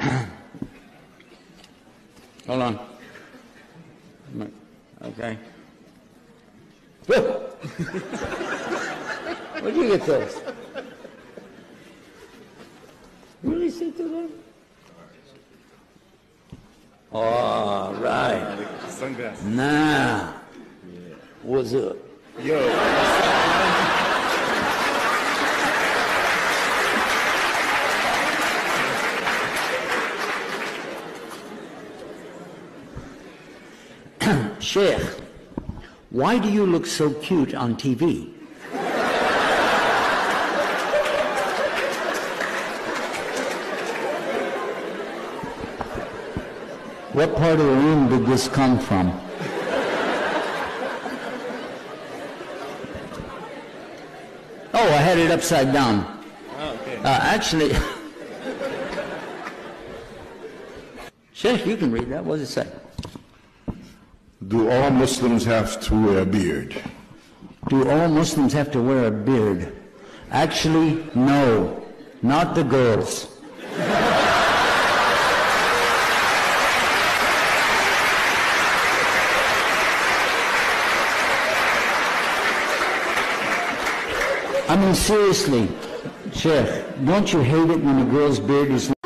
Hold on. Okay. Where'd you get those? Really see through them? All right. Sunglasses. Now, what's up? Yo. Sheikh, why do you look so cute on TV? What part of the room did this come from? Oh, I had it upside down. Oh, okay. Actually, Sheikh, you can read that. What does it say? Do all Muslims have to wear a beard? Do all Muslims have to wear a beard? Actually, no, not the girls. I mean, seriously, Sheikh, don't you hate it when a girl's beard is